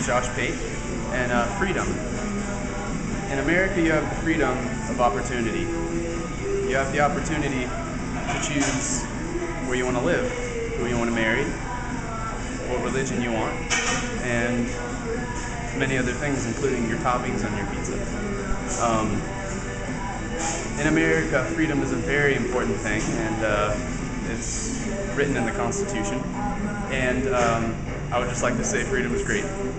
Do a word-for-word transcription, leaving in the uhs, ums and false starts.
is Josh Pate, and uh, freedom. In America, you have the freedom of opportunity. You have the opportunity to choose where you want to live, who you want to marry, what religion you want, and many other things, including your toppings on your pizza. Um, in America, freedom is a very important thing, and uh, it's written in the Constitution. And um, I would just like to say freedom is great.